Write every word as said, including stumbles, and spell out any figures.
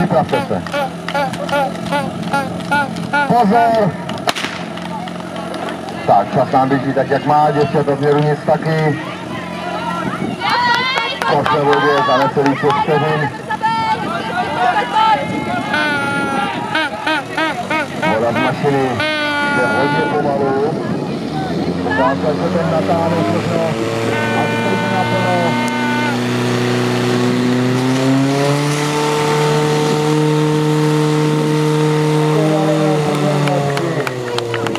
připravte se. Pozor! Tak, čas nám běží tak, jak má, děvče, to směru nic taky. Koš ve vodě za necelých šest vteřin. Voda z mašiny jde hodně pomalu. Ukázka se ten natáhne všechno a stojí naplno.